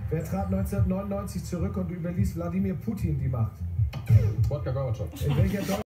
Wer trat 1999 zurück und überließ Wladimir Putin die Macht? Wodka Gorbatschow. In welcher